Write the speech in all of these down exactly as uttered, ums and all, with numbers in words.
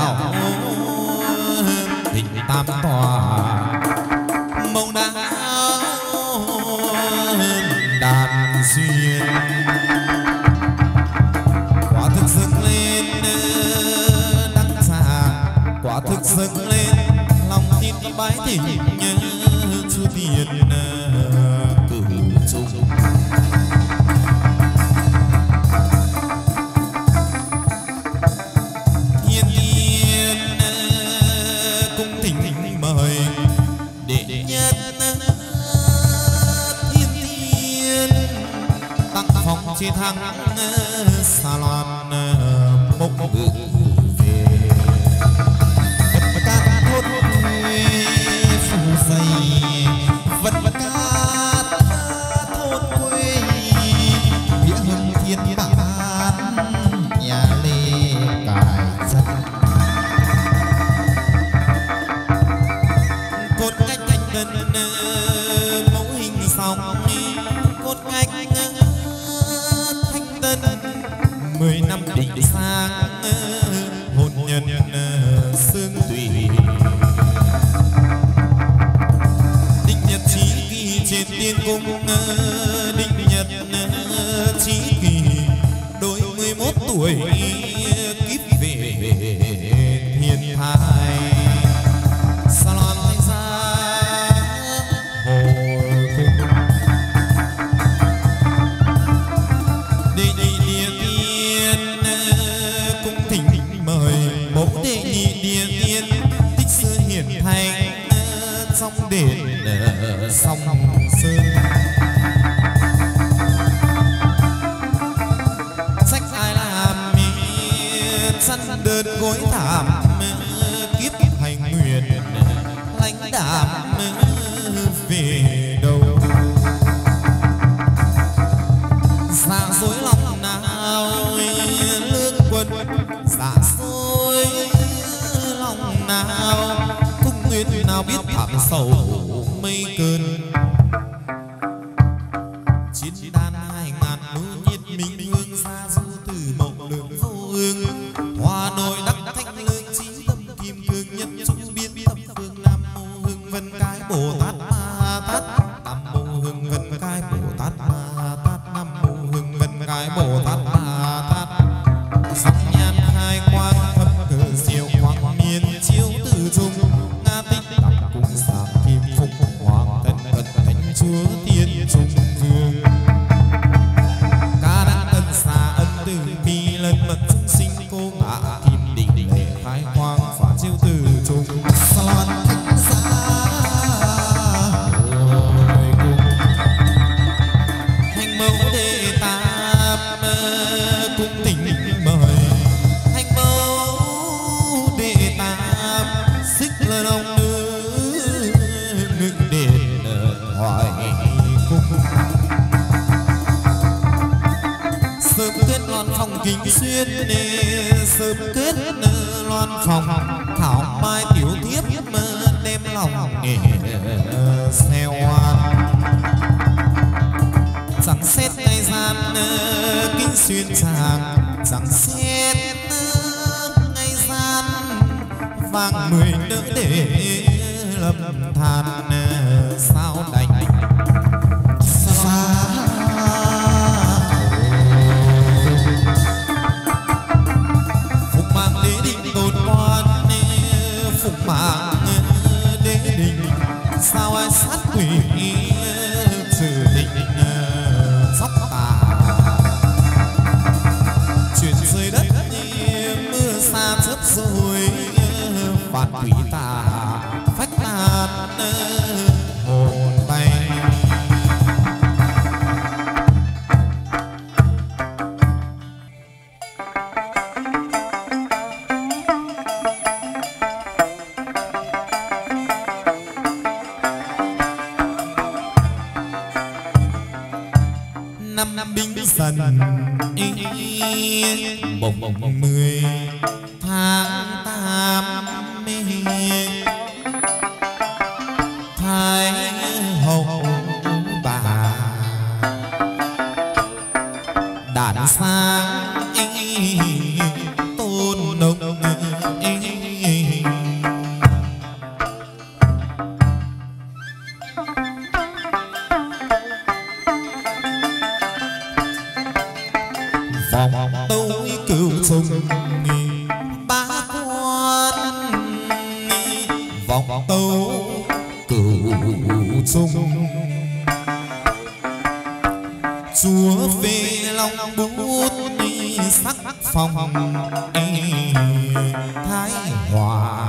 đạo thịnh tam tòa mộng đã đàn xuyên quả thực dâng lên đăng trà quả thực dâng lên lòng tin bái thỉnh chư tiền cử chung thiên nhiên cung thỉnh mời đệ nhất thiên thiên tăng phong chiến thắng salon mộng ngự về các thôn phủ dày vật cát thôn quê địa hưng thiên bản nhà lê cài dân cốt cách cách đơn mẫu hình sóng cốt cách thanh tân mười năm định sang hôn nhân xương tùy định nhật chí kỳ trên tiên cung định nhật chí kỳ đôi mười mốt tuổi kiếp về thiên thai salon thanh gia hồi cung đệ nhị địa tiên cung thỉnh mời mẫu đệ nhị địa tiên tích xưa hiển thành trong đền sông sơn sách ai làm săn đơn gối thảm kiếp hành nguyện lãnh đảm về đâu dạ dối lòng nào lương quân dạ dối lòng nào cung nguyên nào biết thảm sầu mây cơn chiến đan hai ngàn núi nhiệt minh hương xa du từ mộng lượng vô hương hoa nội đắc thanh lương trí tâm kim cương nhân trung biên thập phương nam mô hương vân cái bồ tát ma tát nam mô hương vân cái bồ tát ma tát nam mô hương vân cái bồ tát ma tát sắc nhan hai quang thâm cờ diệu quang miên chiếu từ trung nga tích đọc cùng sạc kim phục hoàng thân cận thánh chúa tiên trung vương ca đăng ân xa ân từ bi lần mật chúng sinh cô ngã kim định lệ khai quang phá chiếu từ trung salon thanh gia hồi cung hành mẫu đệ tam cung thỉnh mời hành mẫu đệ tam xích là lòng nữ ngự đền hỏi cung sớm kết loan phòng kính xuyên sớm kết loan phòng thảo mai tiểu thiếp đem lòng xeo chẳng xét ngày gian kinh xuyên tràng chẳng xét ngày gian vàng mười đỡ để lâm than sao đành xa phục mạng đế định đồn quan phục mạng đế định sao ai sát quỷ trừ định sóc tà chuyển rơi đất mưa xa chớp rồi phạt quỷ tà phách tàn hồn bay năm năm binh dần mồng mồng mười tháng tám thái hậu bà đàn sang tôn nông phong thái hòa.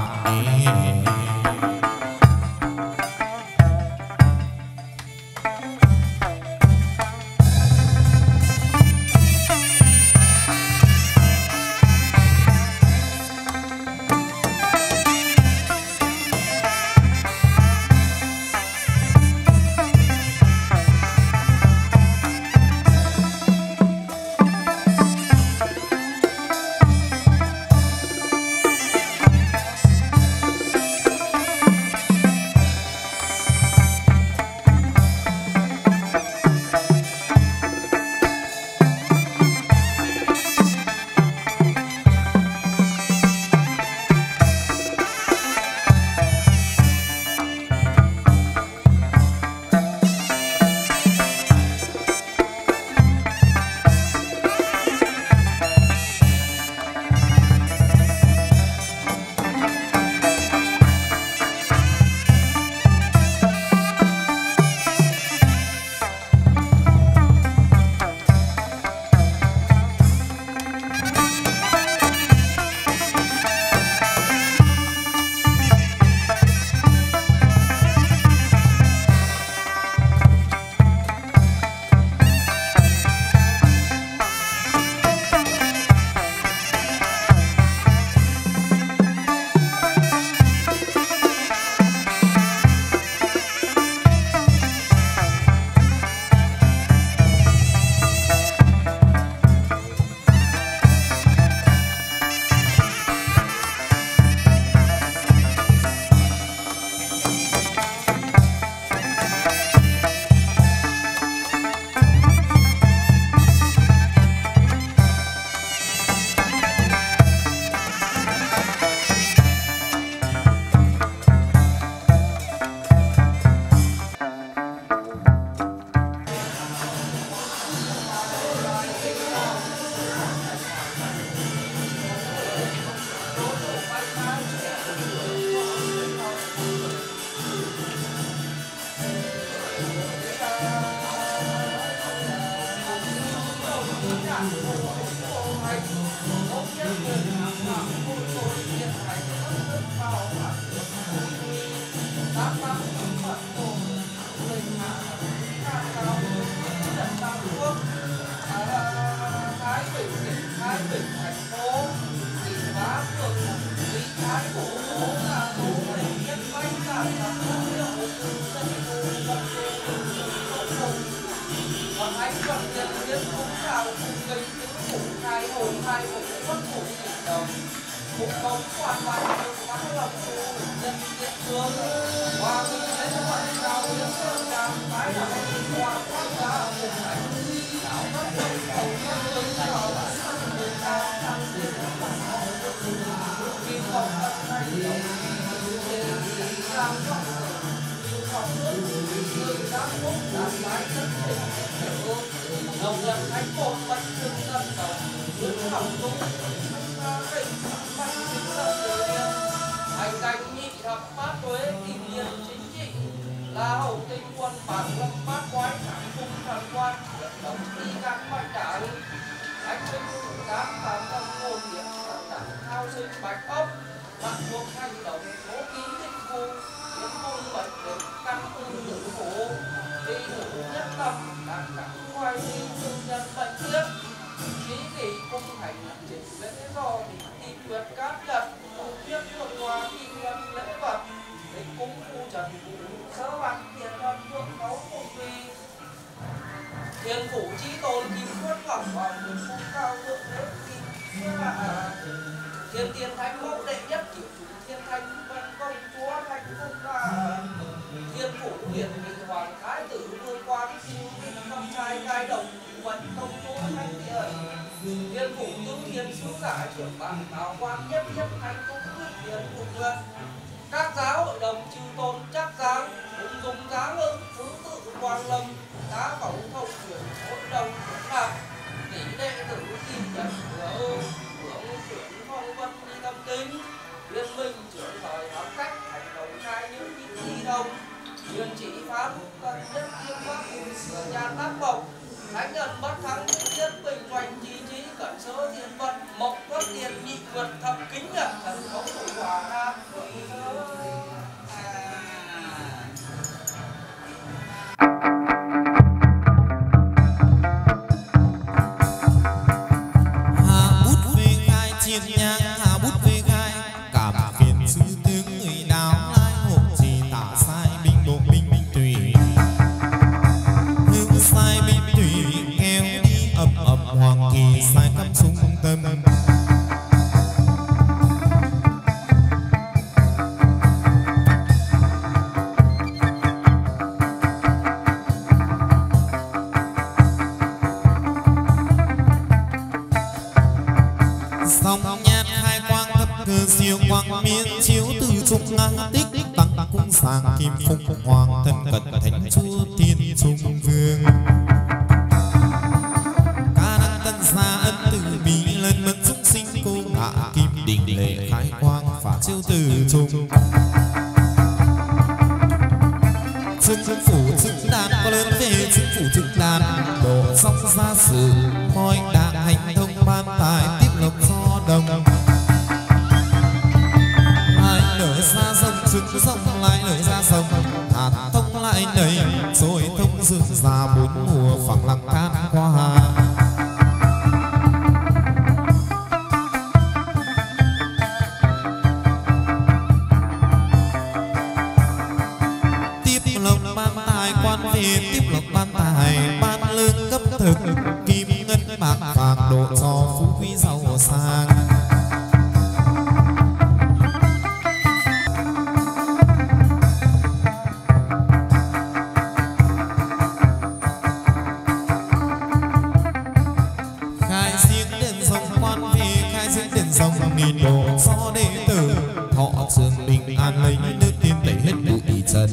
Thánh nhân bất thắng nhất bình hoành chí trí cẩn sớ thiên vật. nhị vượt thập kính à, thần có thủ quả nam ơi. Hà bút về khai chiên nhang, hà bút về khai cảm phiền sư tướng người đào lai hộ trì tả sai binh bộ binh binh tùy hữu sai binh tùy kéo đi ầm ầm hoàng kỳ sai cắm sung tâm song nhát hai quang thập cờ diệu quang miên chiếu từ trục ngang tích tăng cung sang kim phúc hoàng thân cận thánh chúa thiên trung vương ca đăng tân gia ân từ bi lần mật chúng sinh cô ngạ kim đình lệ khai quang phá chiếu từ trung chứng phủ chứng đàn có lớn về chứng phủ chứng đàn độ song gia sử mọi đàn hành thông ban tài tiếp lộc do đồng lại nở ra sông chứng sông lại nở ra sông hạt thông lại nầy rồi thông rừng già bốn mùa phẳng lặng cát qua tiếp lộc ban tài quan về tiếp lộc ban tài ban lương cấp thực kim ngân bạc vàng độ cho phú quý giàu sang khai riêng đền rồng quan về khai riêng đền rồng nghìn độ cho đệ tử thọ trường bình an lấy nước tiên tẩy hết bụi trần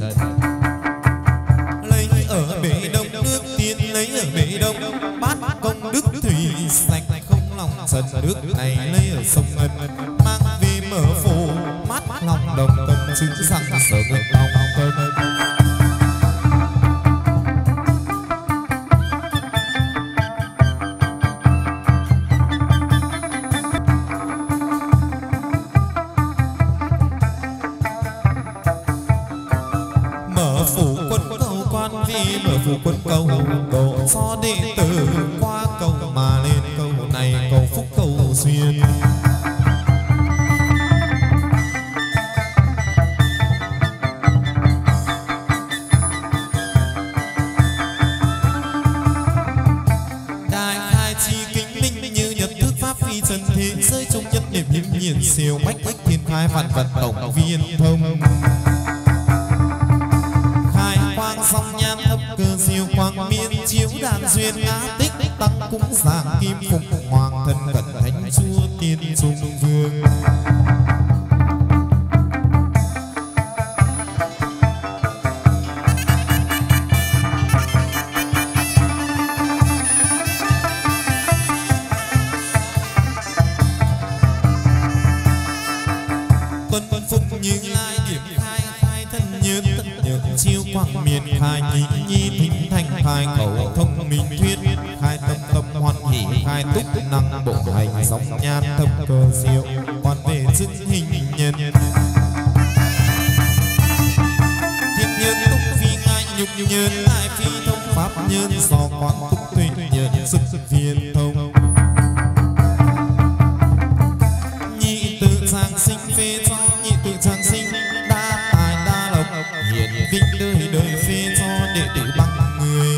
lấy ở bể đông nước tiên lấy ở bể đông bát công đức thủy sạch không lòng trần nước này lấy ở sông Ngân mang về mở phổ mát lòng đồng tâm chứng rằng sở ngân lòng tâm mở phủ quân cầu quan vi mở phủ quân cầu độ cho đệ tử qua cầu mà lên cầu này cầu phúc cầu duyên đại khai chi kính minh như nhật thức pháp phi trần thế giới trung nhất niệm hiếm nhiên siêu bách bách thiên khai vạn vật tổng viên thông khai quang song nhan thập cơ diệu quang miên chiếu đàn duyên ngã tích tăng cúng giảng kim phục hoàng thân cận thánh chúa tiên trung vương tuân tuân phục như lai điểm khai khai thân nhớ tất nhớ chiếu quang miên khai nhị nhi thính thanh khai khẩu thông minh thuyết khai tâm tâm hoan hỷ khai túc năng bộ hành sóng nhan thâm cơ diệu quan về chứng hình nhân thiên nhân túc phi ngai nhục nhân lại phi thông pháp nhân do quan túc tuệ nhân sức viên thông nhị tự trang sinh phê cho nhị tự trang sinh đa tài đa lộc hiển vinh đời đời phê cho đệ tử bằng người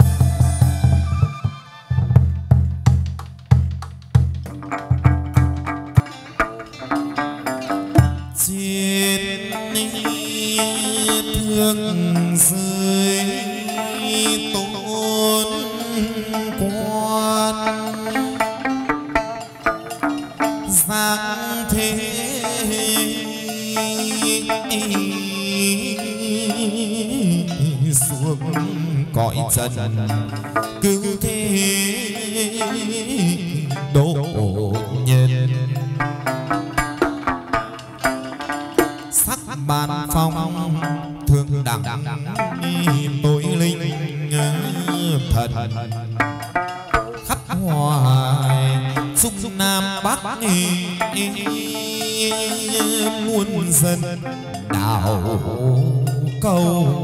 chiến thương rơi tôn quan giang thế xuống cõi trần cứu thế độ nhân sắc bàn phong thương đẳng tối linh thần khắp hoài dung nam bắc muôn dân đảo cầu.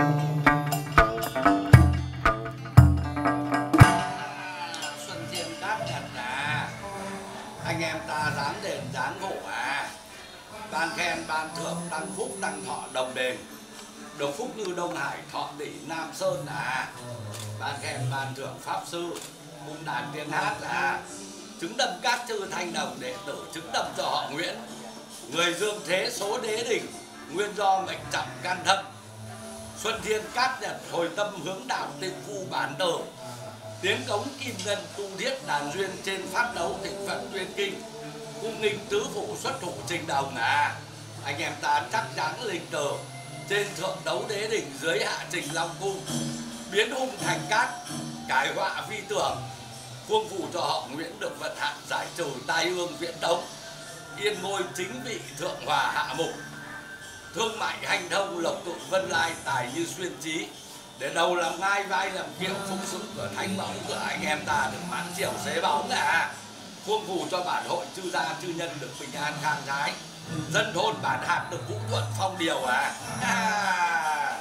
Xuân Thiên Cát Nhật à, anh em ta dám đền dám ngủ à, ban khen ban thưởng tăng phúc tăng thọ đồng đền, được phúc như Đông Hải thọ tỷ Nam Sơn à, ban khen ban thưởng pháp sư cung đàn tiếng hát à, chứng đâm các chư thanh đồng đệ tử chứng đâm cho họ Nguyễn, người dương thế số đế đỉnh nguyên do mệnh trọng can thâm. Xuân Thiên Cát Nhật hồi tâm hướng đạo tịnh phu bản tử, tiếng cống kim ngân tu thiết đàn duyên trên phát đấu thịnh phật tuyên kinh, cung nghinh tứ phủ xuất thủ trình đồng à, anh em ta chắc chắn lịch tử trên thượng đấu đế đỉnh dưới hạ trình long cung, biến hung thành cát cải họa vi tưởng, khuôn phù cho họ Nguyễn được vận hạn giải trừ tai ương viễn tống, yên ngôi chính vị thượng hòa hạ mục, thương mại hành thông lộc tụng vân lai tài như xuyên trí, để đầu làm ngai vai làm kiệu phúc xứng của thánh mẫu của anh em ta được mãn chiều xế bóng à, khuôn phù cho bản hội chư gia chư nhân được bình an khang thái, dân thôn bản hạt được vũ thuận phong điều à, à.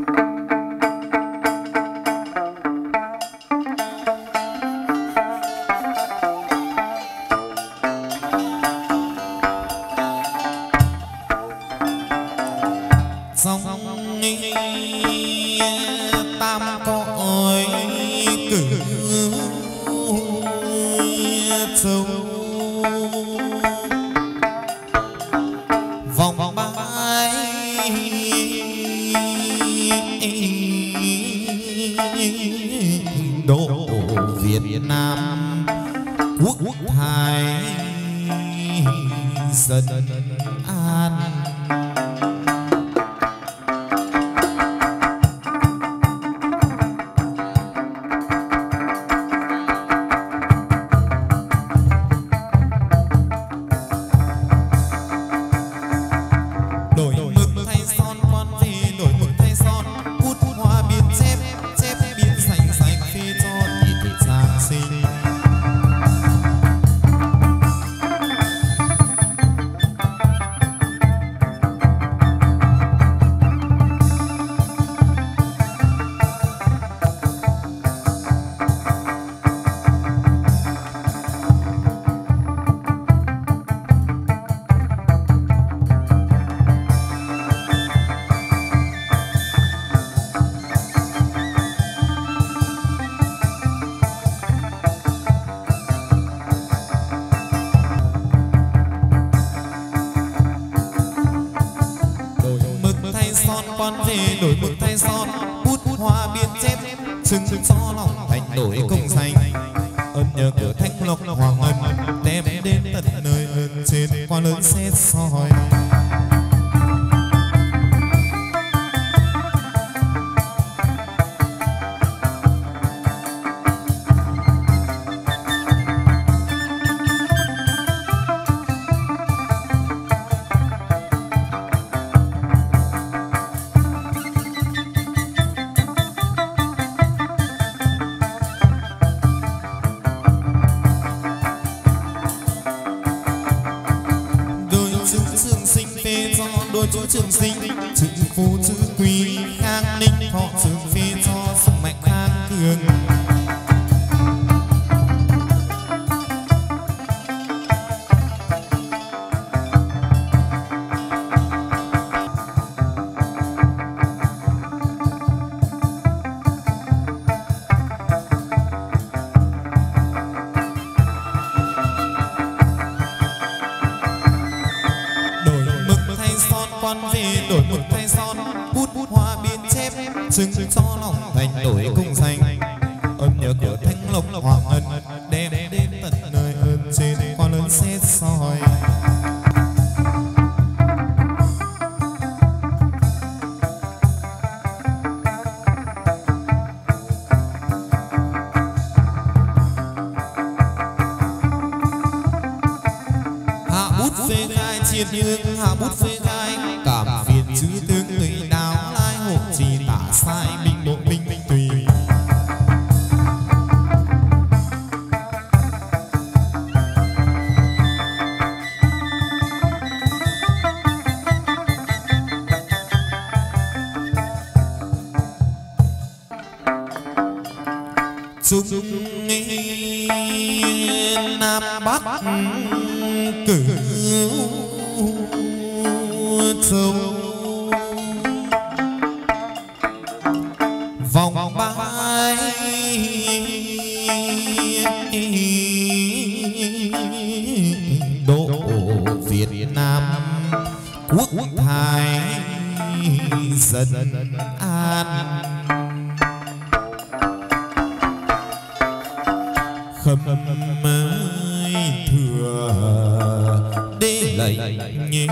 Sông tam cõi cử sâu vòng bãi độ Việt Nam quốc thái dân an. Đổi mực thay son bút hoa biên chép chừng cho lòng thành đổi công danh, ơn nhờ cửa thanh lộc hoàng ân đem đến tận nơi ơn trên qua lớn xét soi. Chú trường sinh chữ phú chữ quý khang ninh thọ trường phê cho sức mạnh khang cường. Chừng cho lòng thành đổi công danh, ơn nhờ của thanh lộc hoàng ân đem đến tận nơi ơn trên qua lớn xét soi. Hạ bút phê gai triệt hương, hạ bút phê gai cảm phiền chữ tướng người đào lai hộ trì tả sai minh độ minh minh tùy. chúng nam bắc cửu châu vòng bãi độ Việt Nam quốc thái dân an khâm mới thừa đế lệnh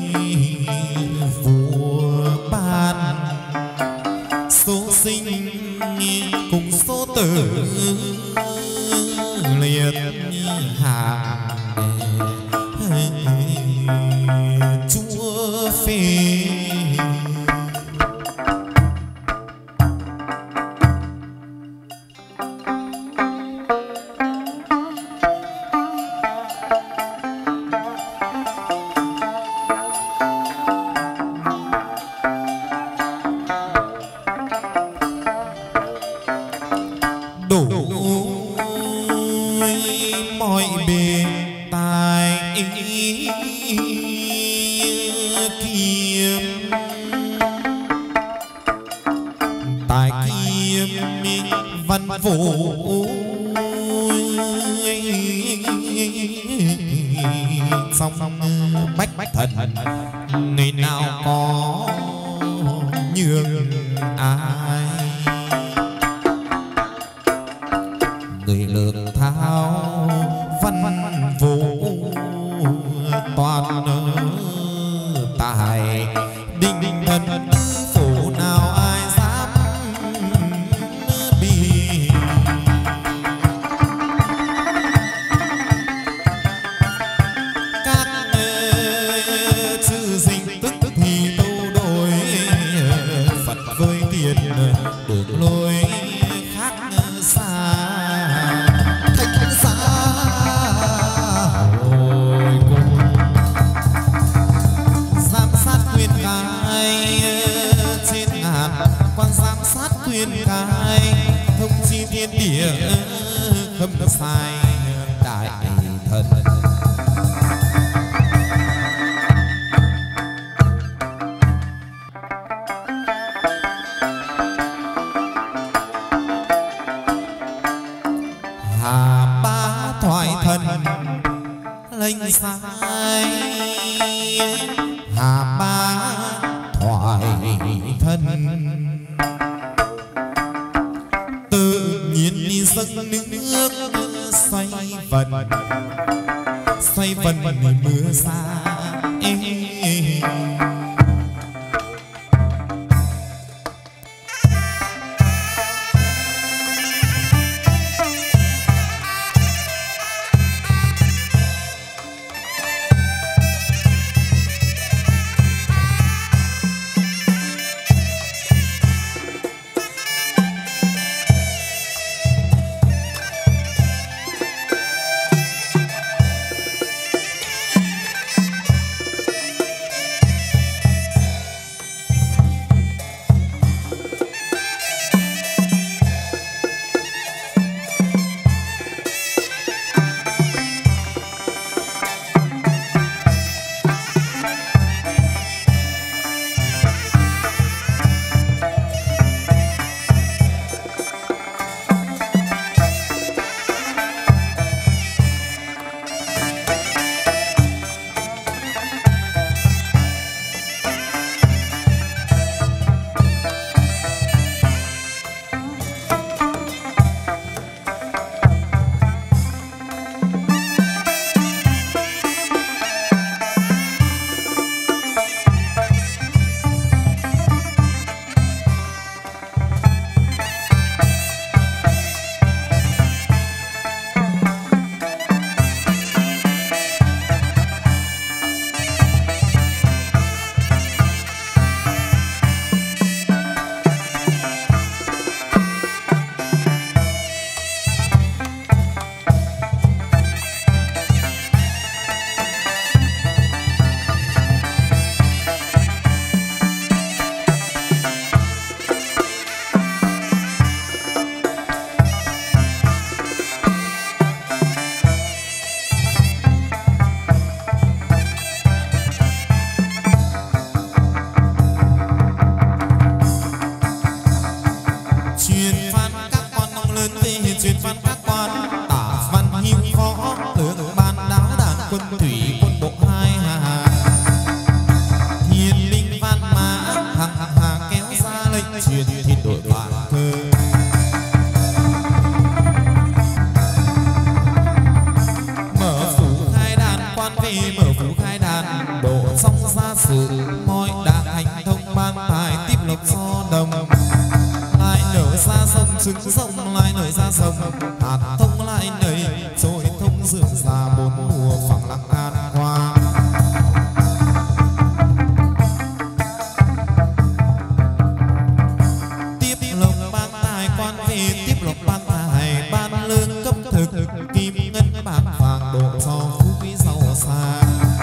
vua ban số sinh cùng số tử liệt hạ chúa phê người nào có nhường ai người lược thao văn vũ toàn tài đinh đinh thần phủ nào ai dám bì các chữ sinh tức tức thì đâu đổi Phật với tiền đường lối khác xa thánh giá hồi cùng giám sát quyền cai trên ngàn quan giám sát quyền cai thông chi thiên địa khâm sai đại thần Hà Bá thoại thần lệnh sai Hà Bá thoại thần tự nhiên đi dâng nước xoay vần xoay vần mưa xa ê, ê. quân bộ hai hà thiên linh văn mã hằng hà kéo ra lệnh truyền thiên đội vạn thơ. Mở phủ khai đàn quan vị mở phủ khai đàn độ xong ra sự mọi đảng hành thông ban tài tiếp lộc so đồng lại nở ra sông trứng sông lại nở ra sông hạt thông lại nảy rồi thông dưỡng già bốn mùa phẳng lặng an hoa. Tiếp lộc ban tài quan vị tiếp lộc ban tài ban lương cấp thực kim ngân bạc vàng độ cho phú quý giàu xa.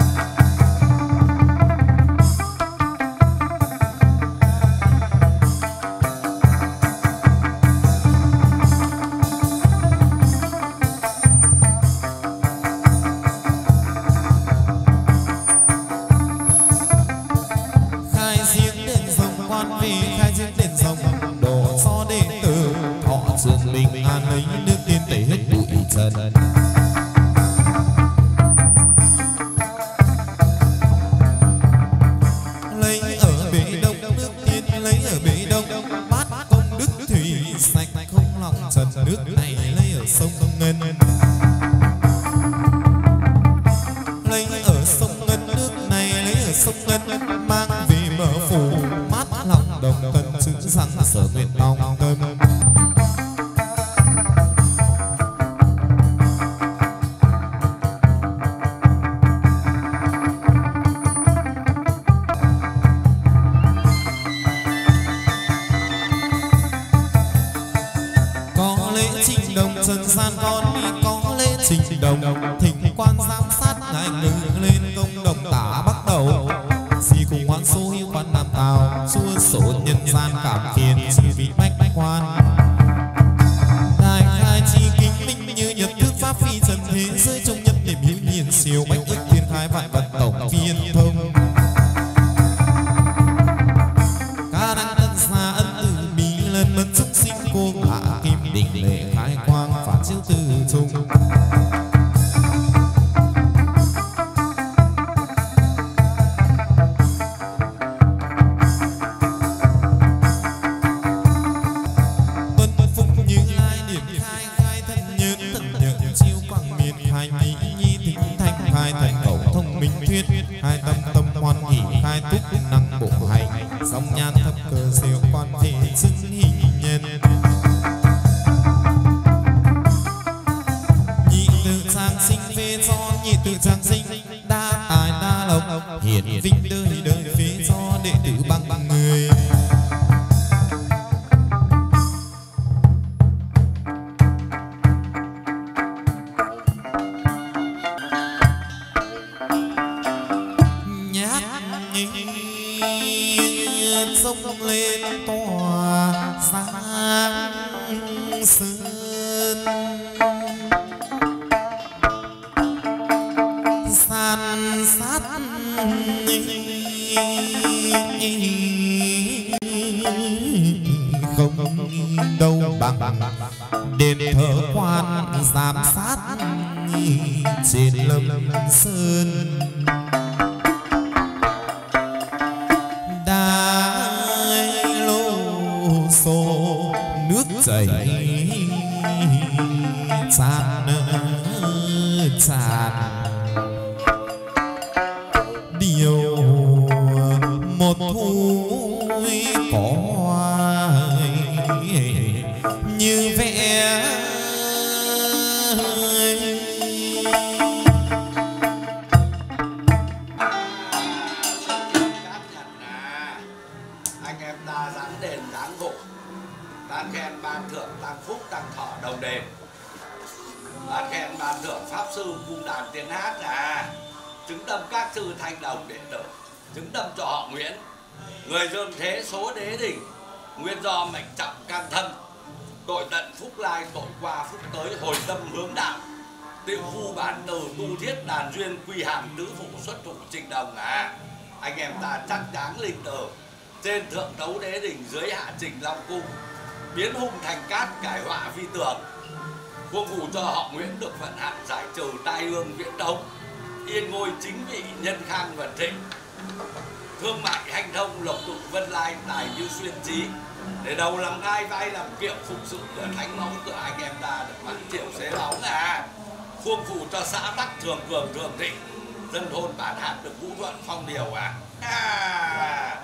Bình an lấy nước tiên tẩy hết bụi trần. Lấy ở bể đông nước tiên lấy ở bể đông bát công đức thủy sạch không lòng trần. Nước này lấy ở sông Ngân lấy ở sông Ngân nước này lấy ở sông Ngân mang về mở phủ mát lòng đồng tân chữ rằng sở nguyện lòng tâm. Trần gian con đi có lễ trình đồng thỉnh quan giám sát ngài ngự lên công đồng tả bắt đầu di cùng hoan số hiếu quan nam tào xua sổ nhân gian cảm phiền chi vị bách bách quan đại khai chi kính minh như nhật thức pháp phi trần thế giới trong nhất niệm hiếu nhiên siêu bách ức thiên khai vạn vật tổng viên thông ca đăng tân xa ân tử bí lần mật xúc sinh cô hạ kim định lệ khai quang phản chiếu từ trung. Tuân phúc như lai điểm khai khai thân nhơn thần nhượng chiêu quang miền khai mỹ nhi tính thanh khai thành cầu thông minh thuyết hai tâm tâm hoan hỷ khai túc năng bộ hành song nhan thập cờ diệu quan thị xưng hình nhân. Sinh phê do nhị tự trang sinh đa tài đa lộc hiển vinh đời đời phế do đệ tử bằng bằng người. Nhát sông lên tòa giang sơn san sát không đâu bằng đền thờ quan giám sát trên lâm sơn đá lô xô nước chảy tràn tràn điều một thu có như vẽ anh em ta dáng đền dáng gỗ ta khen ban thưởng tăng phúc tăng thọ đồng đền ta khen ban thưởng pháp sư cung đàn tiếng hát à chứng tâm các sư thanh đồng đệ tử chứng tâm cho họ Nguyễn người dương thế số đế đỉnh nguyên do mệnh trọng can thân tội tận phúc lai tội qua phúc tới hồi tâm hướng đạo tiệu phu bản từ tu thiết đàn duyên quy hàm tứ phụ xuất thủ trình đồng à anh em ta chắc đáng linh tử trên thượng tấu đế đỉnh dưới hạ trình long cung biến hung thành cát cải họa vi tường quân vụ cho họ Nguyễn được vận hạn giải trừ tai ương viễn đông yên ngôi chính vị, nhân khang vận thịnh, thương mại hanh thông, lộc tụng vân lai, tài như xuyên trí. Để đầu làm ngai, vai làm kiệu, phục sự của thánh mẫu của anh em ta được mãn thiểu xế bóng à. Khuôn phù cho xã tắc thường cường thường thịnh, dân thôn bản hạt được vũ thuận phong điều à. À.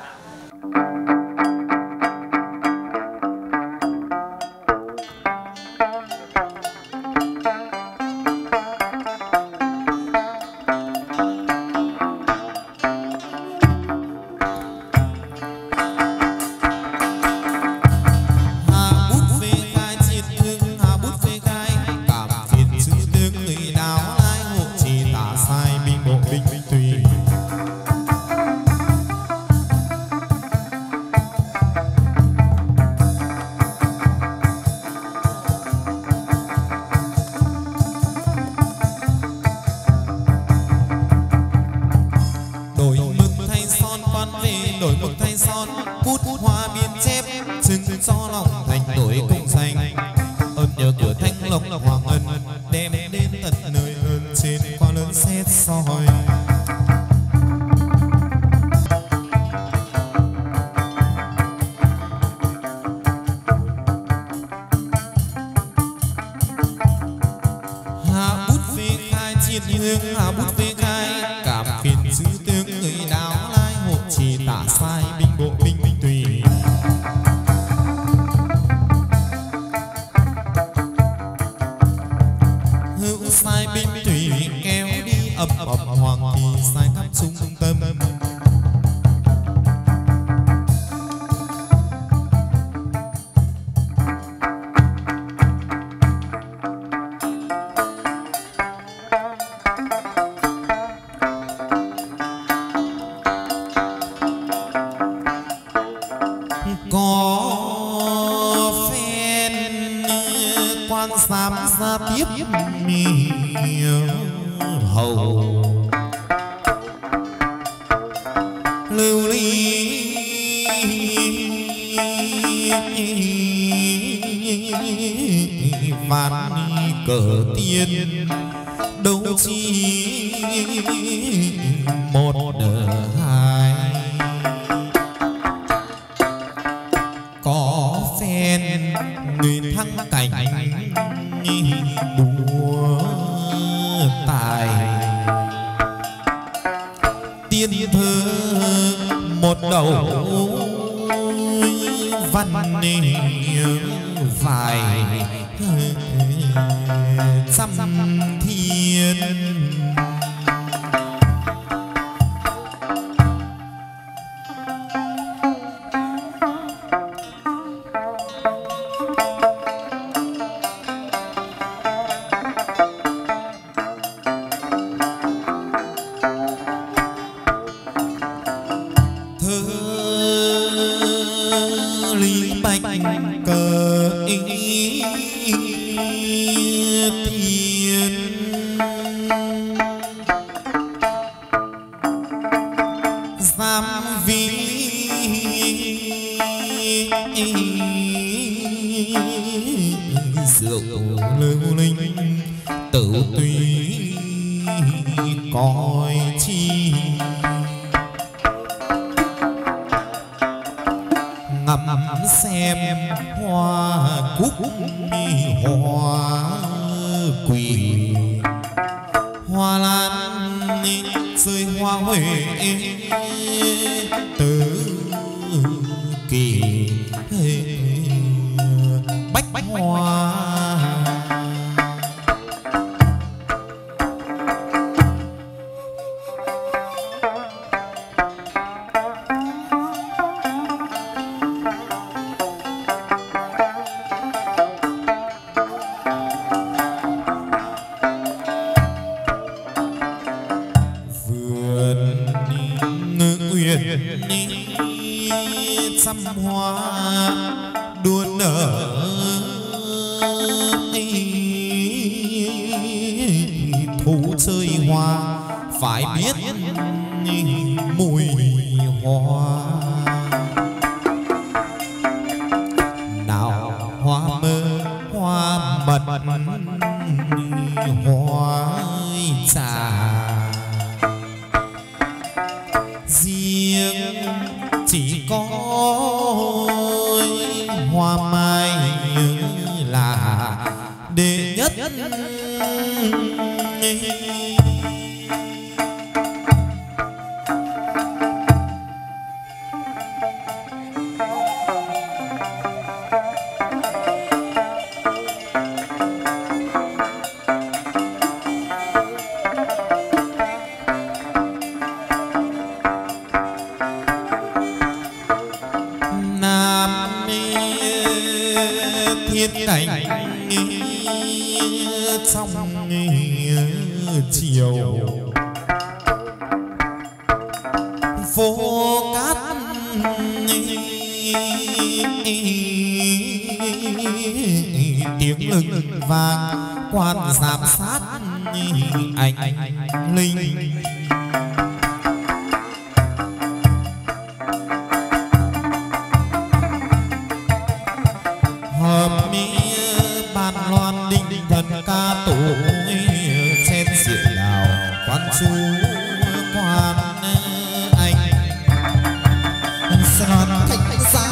chỉ có hoa mai là đệ nhất. Trong chiều phố cát tiếng lưng vang quan giám sát anh linh. Hợp mi ban loan đinh thần ca tổ trên diện đào quan chú quan anh sơn thánh giá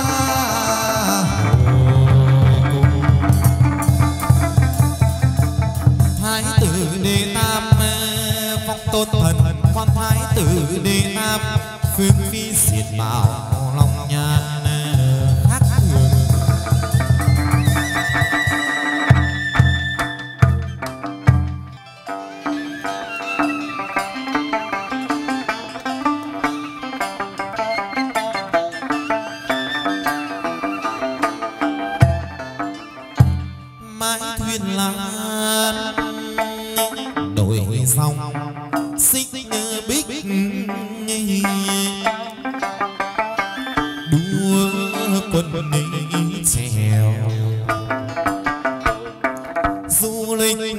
thái tử đệ tam phong tôn thần quan thái tử đệ tam phương phi diệt bảo long nhan khác thường. Đổi dòng xích bích đua quân trèo du lịch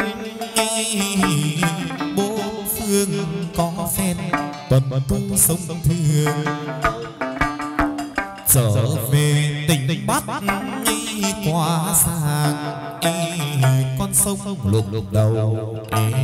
bốn phương có phen tuần tu sông thường trở về tỉnh Bắc qua sang con sông lục lục đầu.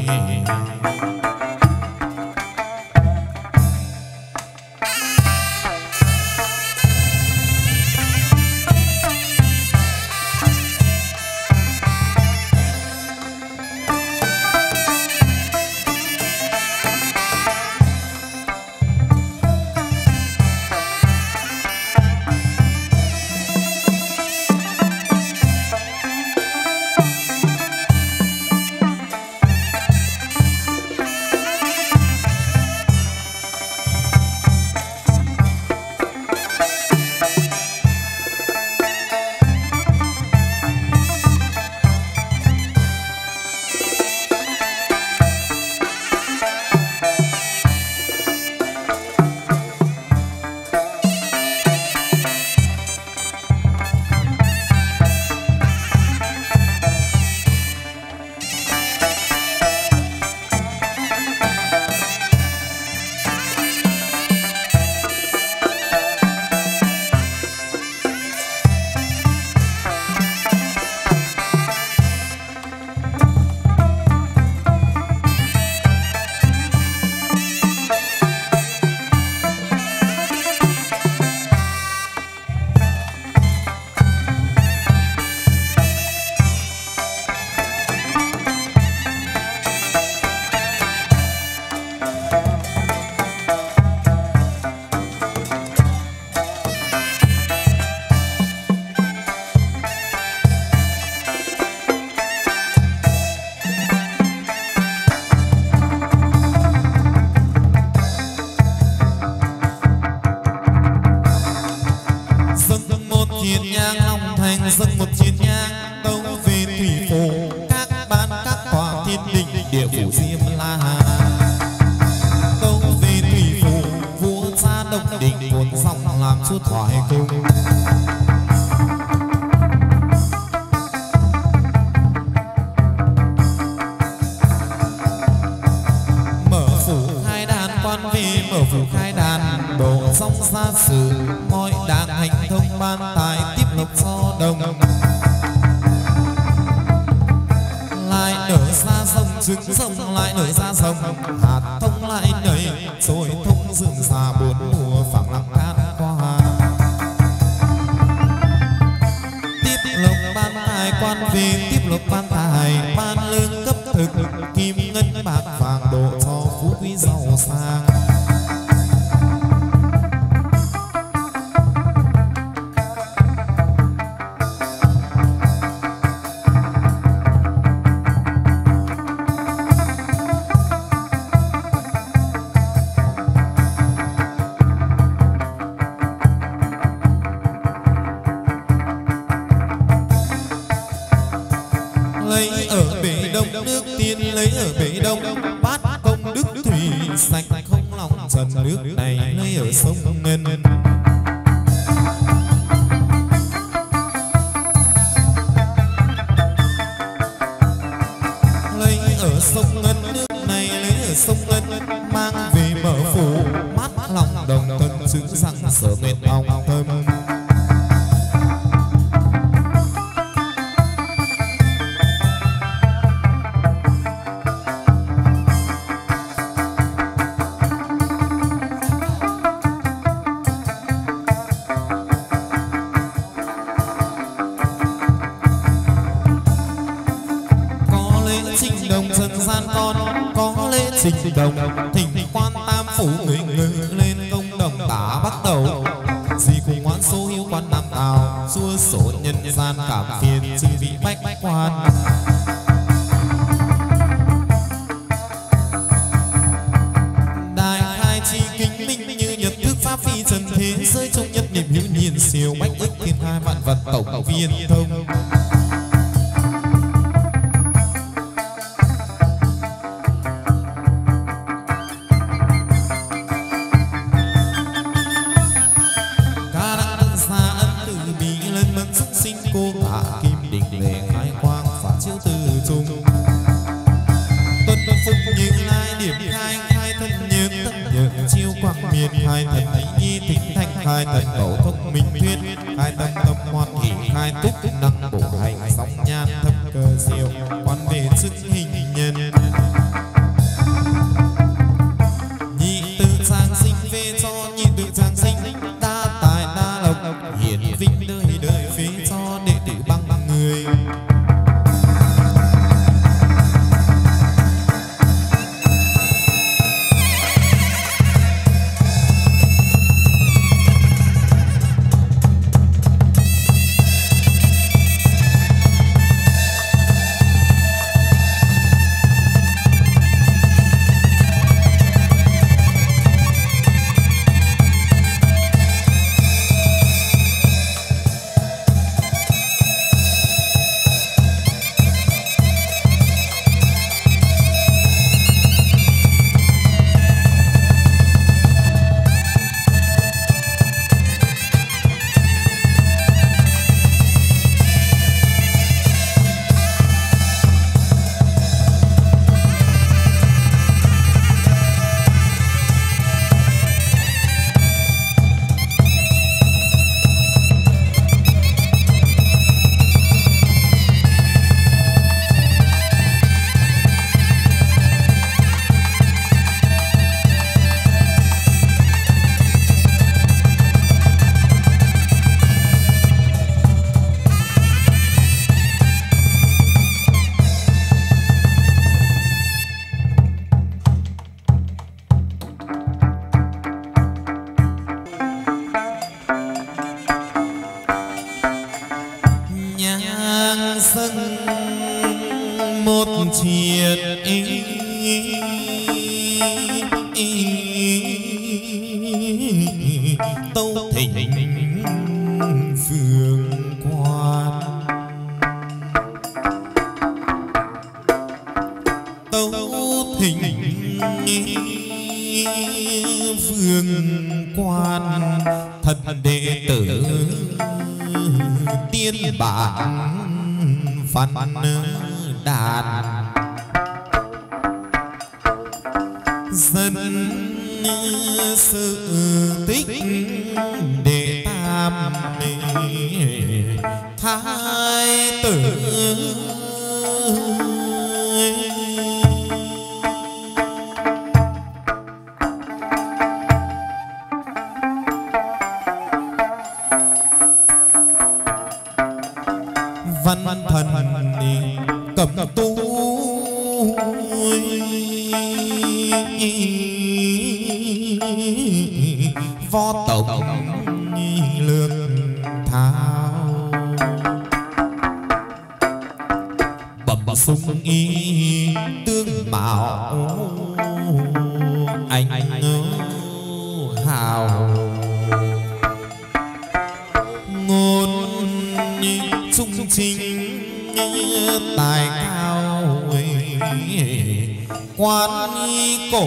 dâng một chiến nhang tấu về thủy phổ các ban các tòa thiên đình địa phủ Diêm La tấu về thủy phổ vua cha Đông Đình cuốn dòng làm chúa thoại cung mở phủ khai đàn quan về mở phủ khai đàn độ song gia sử mọi đàn hành thông ban tài tiếp lộc do đồng lại nở ra sông trứng sông lại nở ra sông hạt thông lại nảy rồi thông rừng già bốn mùa phẳng lặng can qua đông nước tiên lấy ở bể đông, bát công đức thủy sạch không lòng trần, nước này lấy ở sông Ngân. Lấy ở sông Ngân, nước này lấy ở sông Ngân, mang về mở phủ mát lòng đồng thân, chứng rằng sở nguyện ông thâm. Trình đồng thỉnh quan tam phủ người ngự lên công đồng tả bắt đầu, gì cùng hoãn số hiếu quan nam tào, xua sổ nhân gian cảm phiền chư vị bách quan. Đại khai chi kính minh như nhật thức pháp phi trần thế giới, trong nhất niệm hữu nhiên siêu bách ức thiên hai vạn vật tổng viên thông. Hai thần ấy nhi thính thanh, hai thần cầu thông minh thuyết, hai tâm tâm hoan hỷ, hai túc năng bổ hành, sóng nhan thâm cơ diệu, quan về sức hình nhân. Nhị tự trang sinh về cho nhị tự trang sinh, đa tài đa lộc, hiển vinh đời đời phế cho đệ tử bằng người. Võ tổng lược thao bẩm sung y tương mạo anh hào ngôn trung chính tài cao quan cổ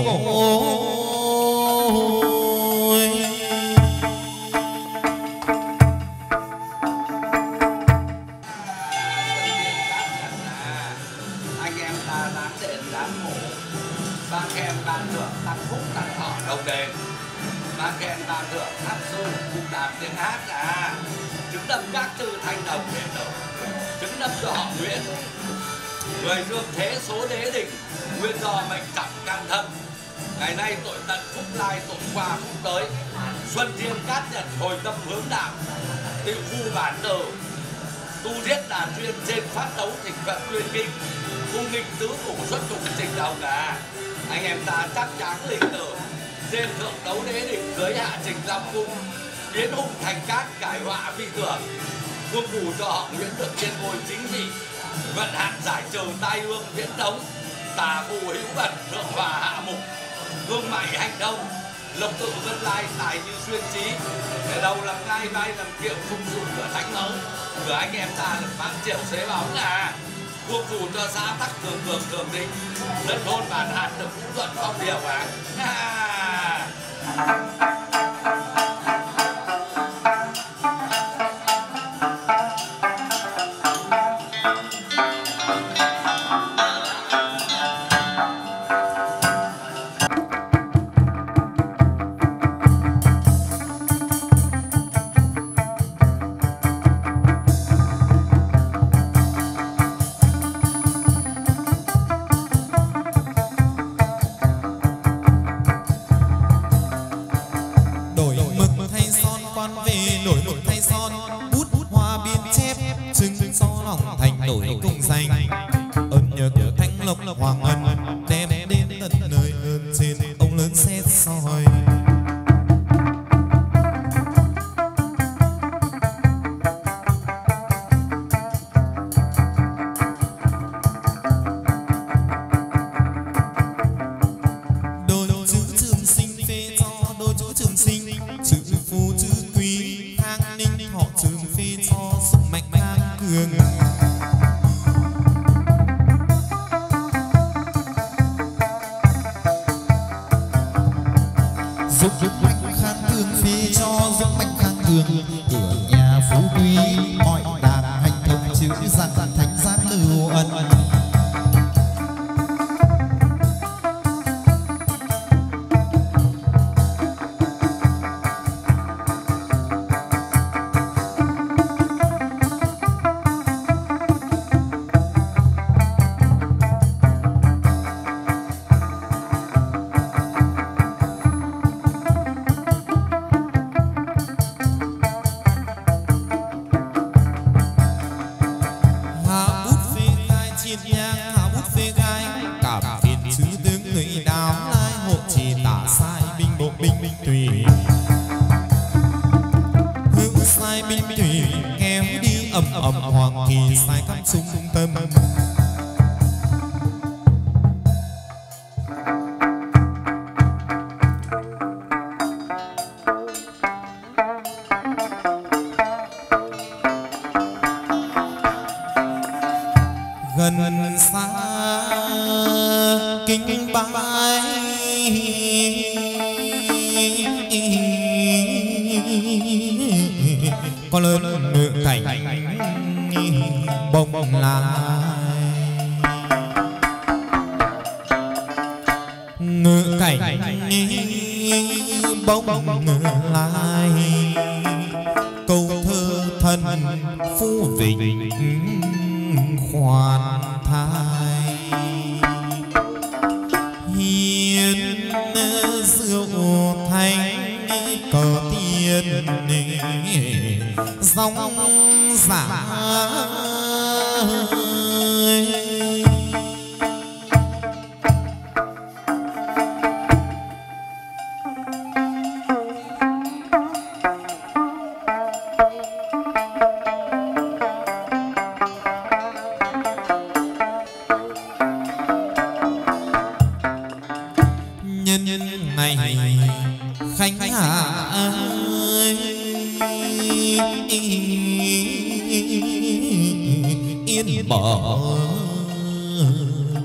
anh em ta dám đền dám ngủ, ban khen ban thưởng tăng phúc tăng thọ đồng đền, ban khen ban thưởng hát du cùng đàn tiếng hát à, chứng đâm các tư thanh đồng đền đầu, chứng đâm cho họ Nguyễn, người dương thế số đế đỉnh, nguyên do mệnh trọng can thân. Ngày nay tội tận phúc lai, tội qua phúc tới, xuân thiên cát nhật hồi tâm hướng đạo, tự phu bản tử, tu giết đàn duyên trên phát đấu thịnh vận tuyên kinh, cung nghịch tứ phủ xuất trục trình đồng à. Anh em ta chắc chắn lịch tử, trên thượng đấu đế đỉnh dưới hạ trình long cung, biến hùng thành cát cải họa phi tưởng, vương phủ cho họ Nguyễn được trên ngôi chính trị, vận hạn giải trừ tai ương viễn đống, tà phù hữu bẩn thượng hòa hạ mục, gương mại hành đông, lộc tự vân lai tài như xuyên trí, để đầu làm ngai vai làm kiệu phụng sự cửa thánh mẫu, cửa anh em ta được mang triệu xế bóng à. Vương phủ cho xã tắc thường thường thường định, đất thôn bản hạt được cũng thuận phong điều à. À.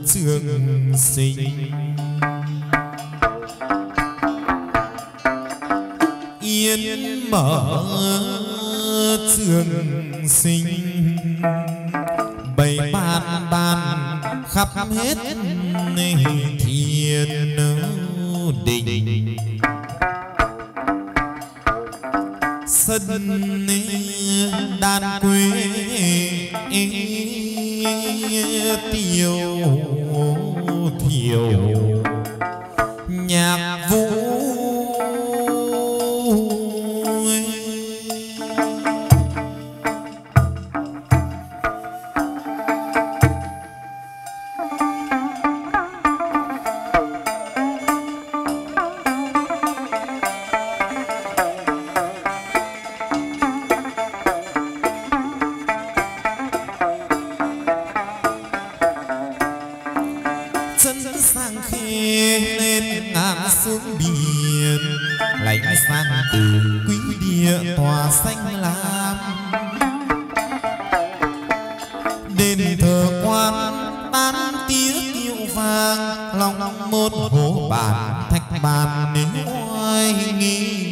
trường sinh. Yên mở trường sinh, bảy ban ban khắp hết thiên đình. Sân đàn quê tiêu thiểu, nhạc vũ từ quý địa tòa xanh lam. Đền thờ quan tán tiếng kiệu vàng, lòng một hồ bàn thạch bàn đến oai nghi.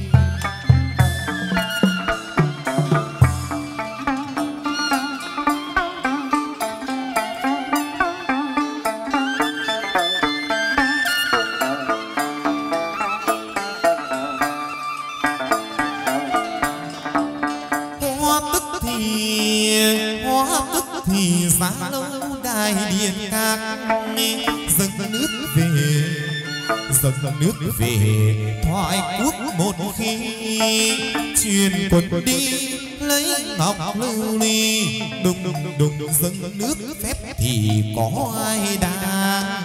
Giá lâu đài điện các dâng nước về, dâng nước về thoại quốc một khi. Truyền quân đi lấy ngọc lưu ly, đùng đùng đùng dâng nước phép thì có ai đang.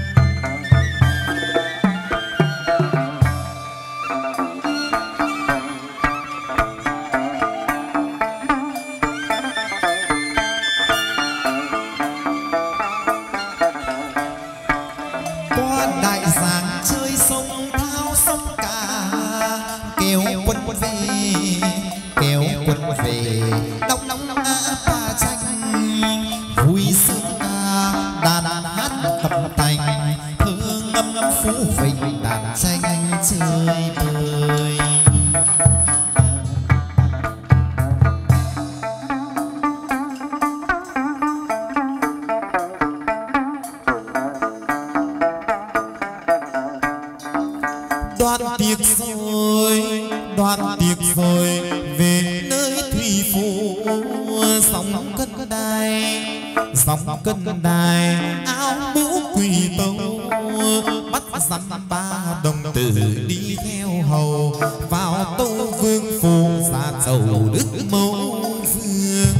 Cân đài áo mũ quỳ tâu, bắt dăm ba đồng tử đi theo hầu vào tâu vương phủ ra chầu đức mẫu vương.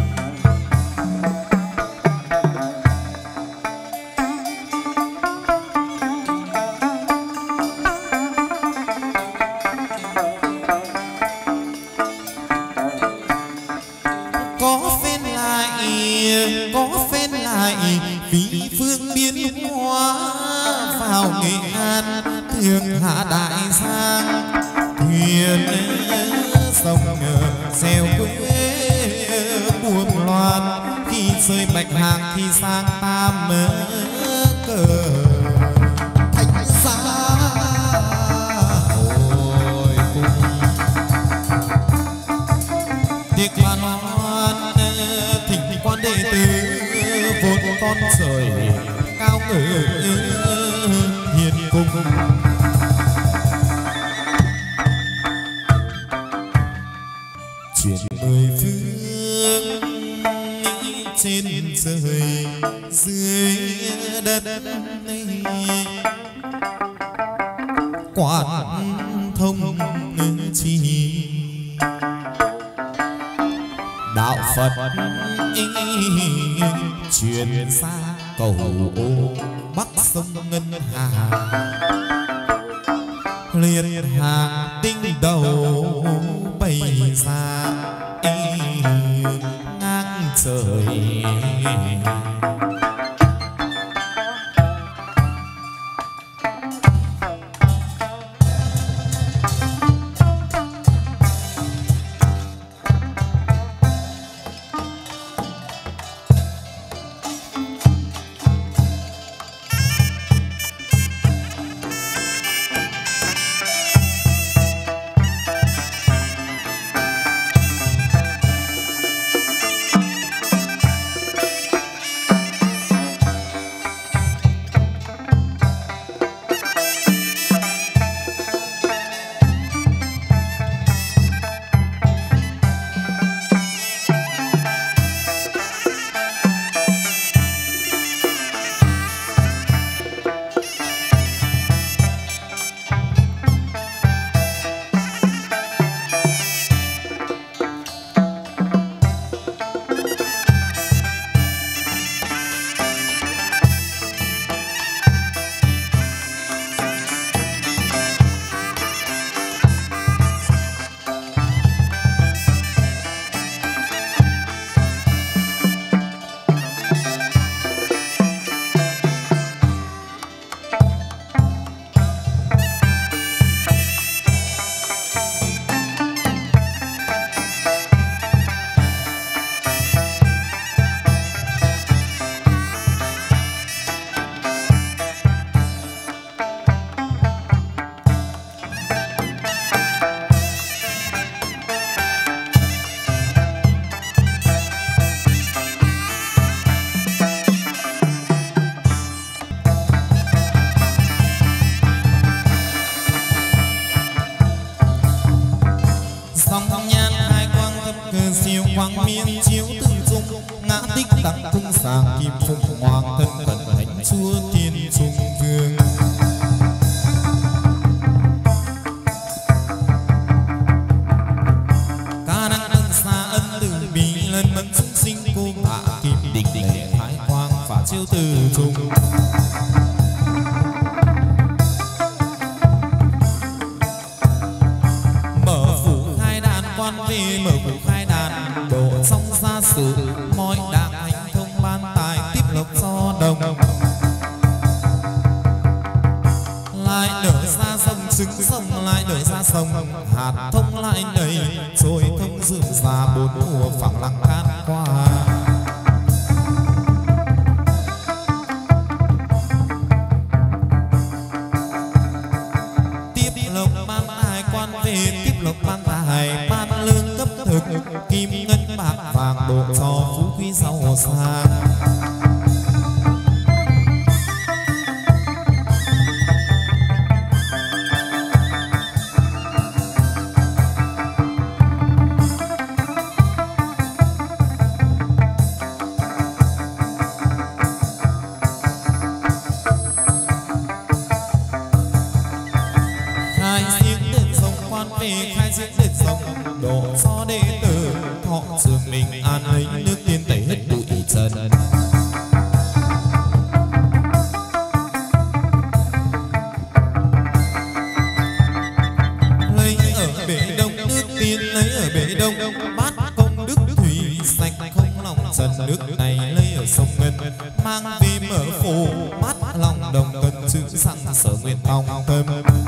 Có phen lại có phen lại vì phương biên hóa vào Nghệ An thường hạ đại giang. Thuyền sông xeo quê buồn loạn, khi rơi bạch hạc thì sang tam cờ thành xa hồi cung. Tiệc bàn hoan thỉnh quan đệ tử vốn con trời cao ngự hiền cung. Chuyện mười phương trên trời dưới đất, quán thông chi đạo Phật truyền xa cầu ô bắc sông ngân hà. Liệt hàng tinh đầu bay ra ngang trời. quang miên chiếu từ dung ngã tích đặng cung sàng kim phụng hoàng thân cận thánh chúa thiên trung vương. Ca năng ân xa ân từ bi lần mẫn chúng sinh cô hạ kim đỉnh lệ thái quang phả chiếu từ dung. Về mở phủ khai đàn độ xong gia sự mọi đảng hành thông ban tài tiếp lộc do đồng lại nở ra sông trứng sông lại nở ra sông hạt thông lại đầy rồi thông dựng ra bốn mùa phẳng lặng can qua. Tiếp lộc ban tài quan về tiếp lộc ban tài ban lương cấp thực kim ngân bạc vàng độ cho phú quý giàu sang. Khai giếng đền rồng quan về khai giếng đền rồng độ cho đệ tử thọ trường mình an ấy nước tiên tẩy hết bụi trần. Lấy ở bể đông nước tiên lấy ở bể đông bát công đức thủy sạch không lòng trần nước này lấy ở sông Ngân mang về mở phủ bát lòng đồng cân chữ sẵn sở nguyện thong thơm.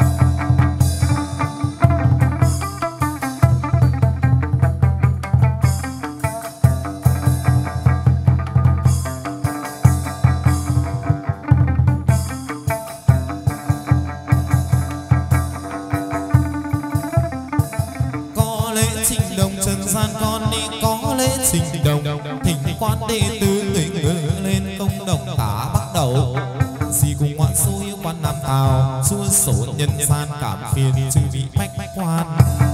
Trình đồng thỉnh quan đệ tử tỉnh ngự lên công đồng tá bắt đầu gì cùng ngoạn xôi quan nam tào xua sổ nhân gian cảm phiền chư vị bách bách quan.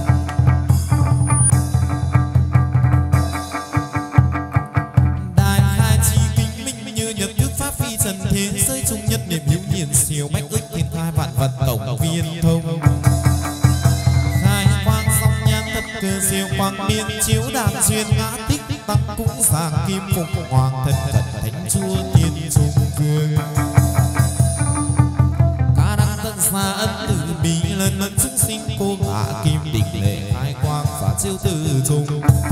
Đại khai chi kính minh như nhật thức pháp phi trần thế giới trung nhất niệm hữu nhiên siêu bách ức thiên thai vạn vật tổng viên thông. Khai quang song nhan thất cơ siêu quang miên chiếu đàn duyên ngã tích tăng cũng giang kim phụng hoàng thân cận thánh chúa thiên trung vương. Ca đăng tận xa ân từ bi lần mẫn chúng sinh cô hạ kim đỉnh lệ thái quang phả chiếu từ trung.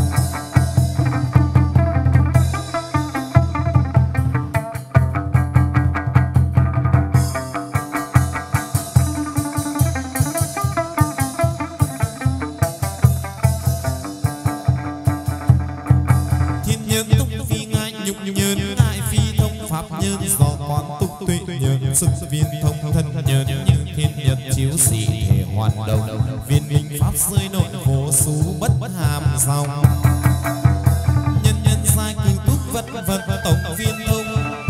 Sức viên thông thân nhân như thiên nhật chiếu sĩ thể hoàn đồng viên minh pháp rơi nội vô số bất hàm dòng nhân nhân sai cử túc vật vật tổng viên thông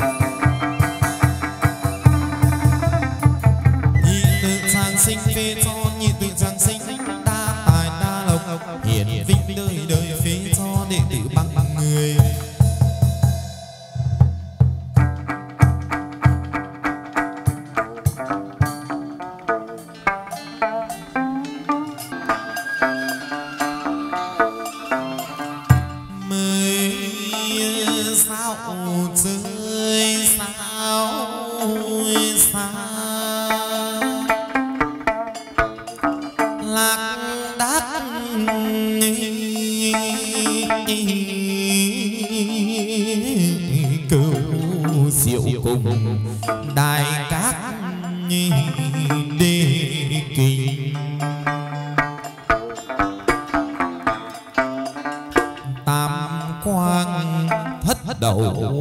nhị tự giang sinh phê cho nhị tự giang sinh đa tài đa lộc hiển vinh đời đời phê cho đệ tử bằng người. Đại các đê kinh tam quang thất đầu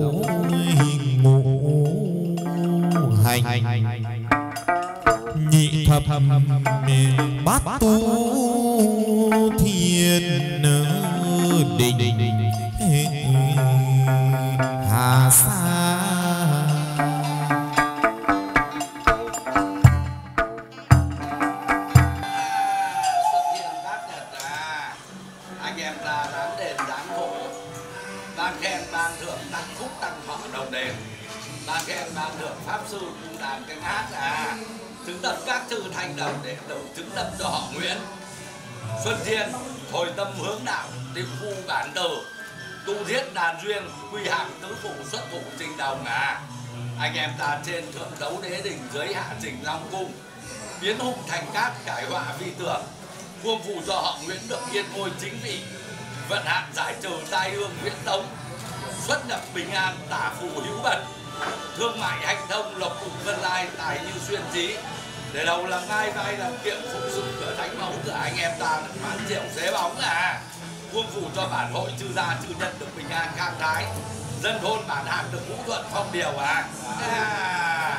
ngũ hành nhị thập bát tu thiên đình hà sa. Anh em ta dáng đền dáng hộ pháp sư cũng đàn canh hát à, xứng tận các chư thanh đồng đệ tử chứng lập cho họ Nguyễn. Xuân Thiên thôi tâm hướng đạo, tiểu phu bản tử, tu thiết đàn duyên, quy hạng tứ phụ xuất thủ trình đồng à. Anh em ta trên thượng đấu đế đỉnh, dưới hạ trình long cung, biến hùng thành cát, cải họa vi tưởng, vuông phù cho họ Nguyễn được yên ngôi chính vị, vận hạn giải trừ tai ương viễn tống, xuất nhập bình an, tả phù hữu bật, thương mại hạnh thông, lộc cùng vân lai, tài như xuyên trí. Để đầu làm ngai vai làm kiệu, phục sự cửa thánh mẫu của anh em ta bán triệu xế bóng à. Vuông phù cho bản hội chư gia chư nhân được bình an khang thái, dân thôn bản hạng được vũ thuận phong điều à. à.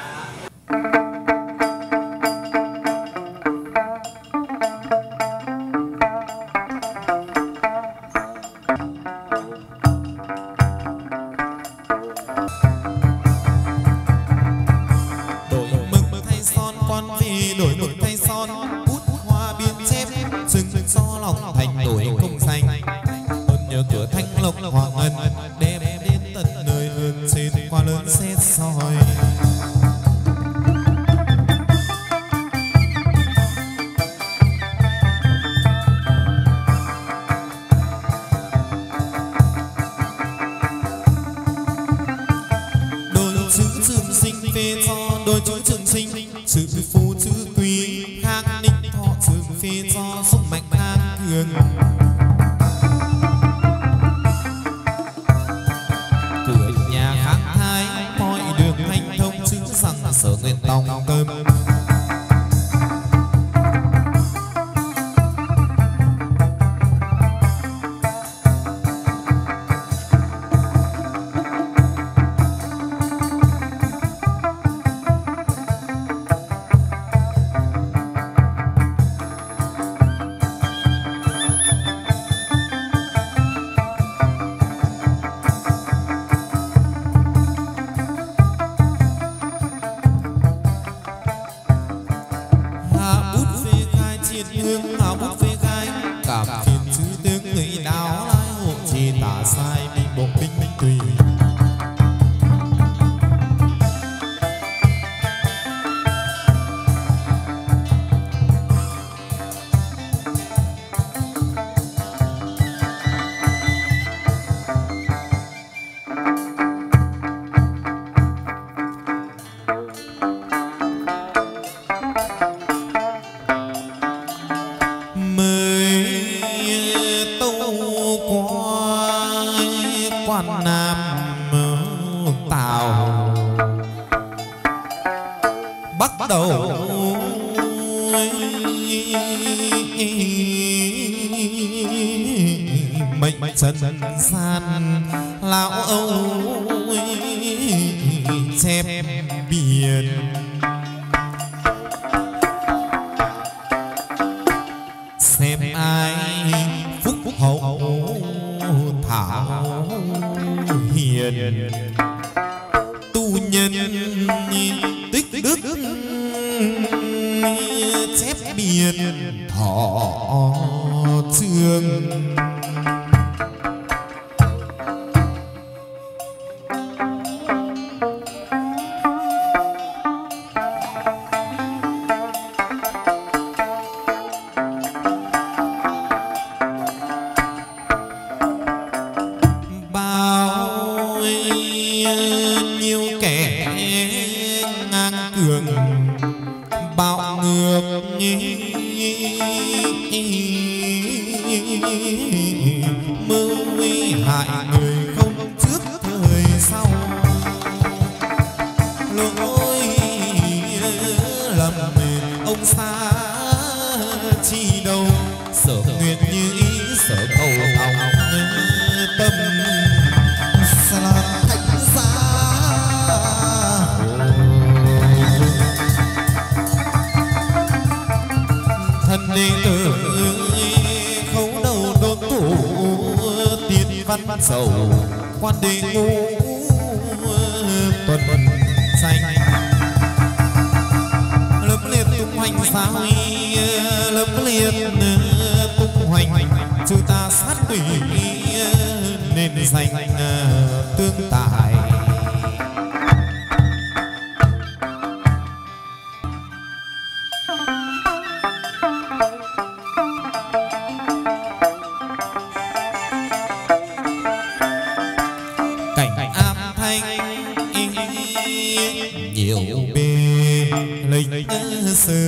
sự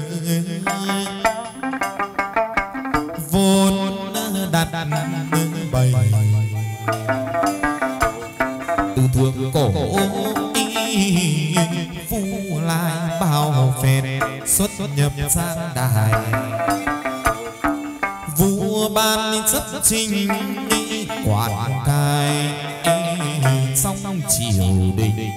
vốn đặt bày từ thượng cổ phu lai bao phèn xuất nhập sang đài vua ban chấp trình quản cai xong triều đình.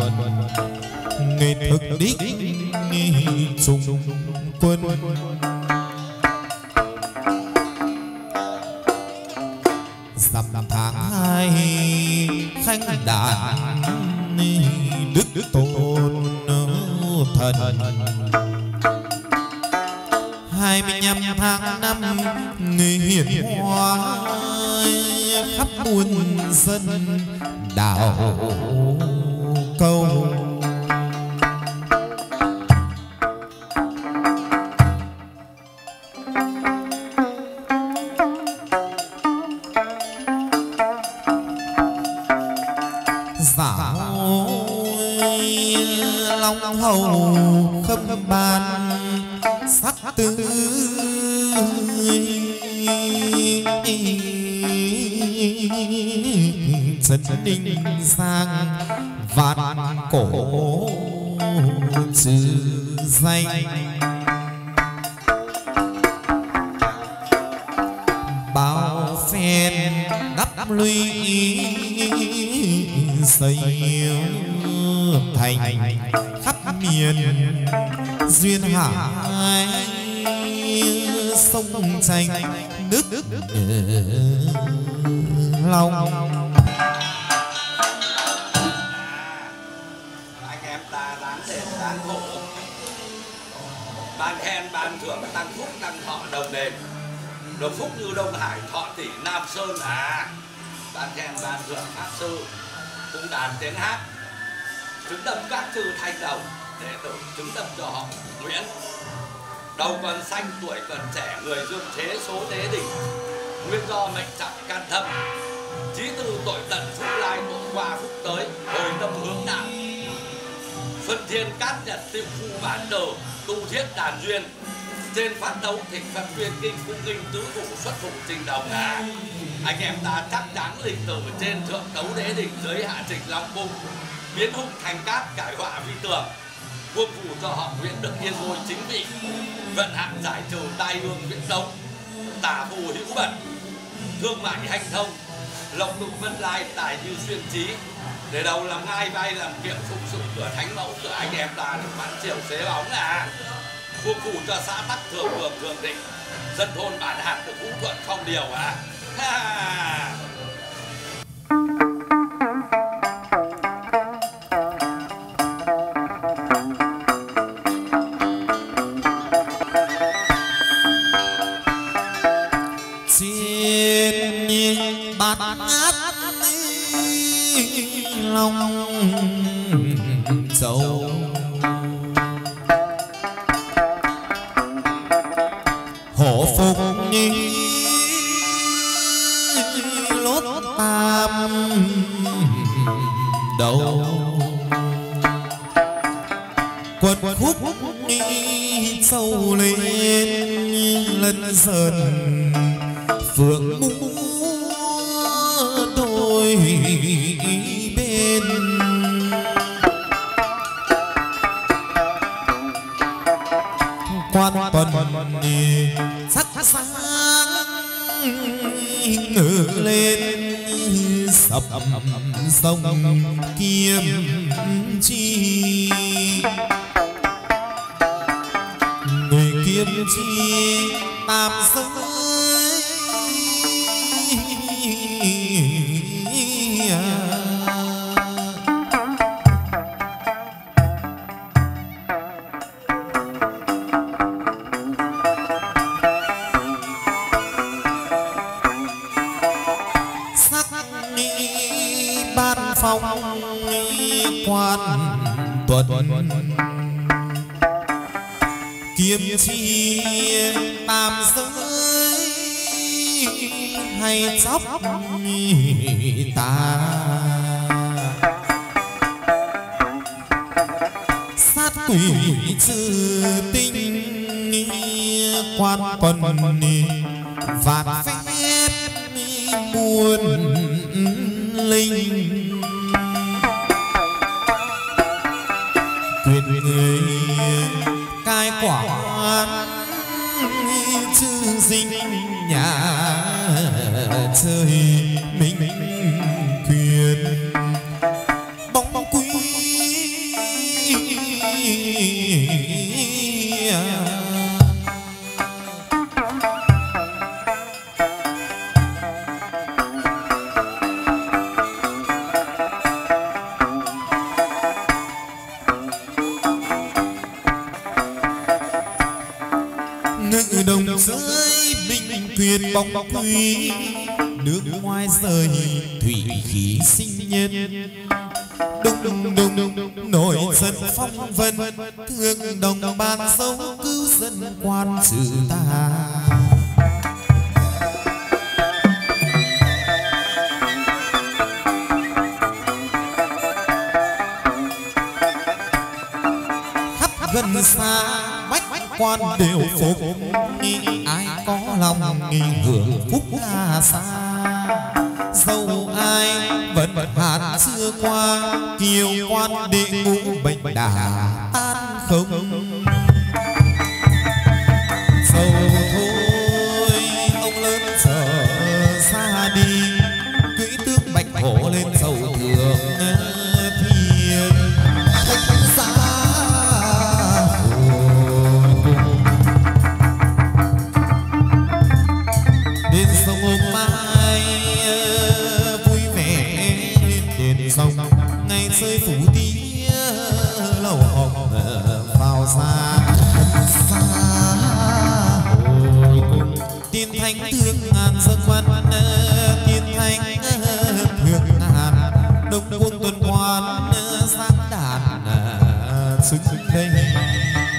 nghệ thực đích trùng quân dằm tháng hai khánh đàn đức tôn thần hai mươi lăm tháng năm người hiển hóa khắp muôn dân đảo câu giả long hầu khâm ban sắc tư trấn ninh sang vạn cổ trừ danh bao phen đắp lũy xây thành khắp miền duyên hải sông tranh nước long anh em ta dáng đền dáng hộ ban khen ban thưởng tăng phúc tăng thọ đồng đền được phúc như Đông Hải thọ tỷ Nam Sơn à ban khen ban thưởng pháp sư cũng đàn tiếng hát chứng đâm các chư thanh đồng để tự chứng đâm cho họ Nguyễn đầu còn xanh tuổi còn trẻ người dương thế số thế đỉnh nguyên do mệnh trọng can thâm chí từ tội tận phúc lai tội qua phúc tới hồi tâm hướng đạo phân thiên cát nhật tiêu phu bản đồ tu thiết đàn duyên trên phát đấu thịnh phật tuyên kinh cung kinh tứ thủ xuất thủ trình đồng à anh em ta chắc chắn lịch tử trên thượng tấu đế đỉnh dưới hạ trình long cung biến hung thành cát cải họa vi tường quân phù cho họ Nguyễn được yên ngôi chính vị vận hạn giải trừ tai ương viễn đông tả phù hữu bẩn thương mại hành thông lộc lục vân lai tài như xuyên trí để đầu làm ngai vai làm kiệu phục sự cửa thánh mẫu cửa anh em ta được bán triều xế bóng à quân phù cho xã Bắc Thường Thường Thường Định dân thôn bản hạt được vũ thuận phong điều à ha. trên bát ngát long dầu hổ phục lốt tam đầu quật khúc sâu lên lần dần phượng múa đôi bên quan tuần sắc sáng ngự lên sập sông kiếm chi người kiếm chi tam giới sắc ban phong quan tuần kiếm chi tam giới hay chóc ta sát quỷ trừ tinh quan tuần vạn phép muôn linh quyền người cai quản chư dinh nhà trời minh quyền bóng quý bóng quý nước ngoài rời thủy khí sinh nhân đùng đùng đùng nổi dân phong vân thương đồng ban sâu cứu dân quan trừ ta. Gần xa bách quan đều phục nghi ai có lòng nghi hưởng phúc là xa dẫu ai vẫn hạt xưa qua kiều quan đệ ngũ bệnh đà tan không dẫu thôi ông lớn trở xa đi cưỡi tước bạch hổ lên dầu thường thiên thánh giá đến sông hôm mai vui vẻ đền sông ngày rơi phủ tía lầu hồng vào xa xa hồi cùng tiên thánh thương ngàn dân quan tiên thánh thương ngàn đông quân tuần quan sáng đàn xứng đây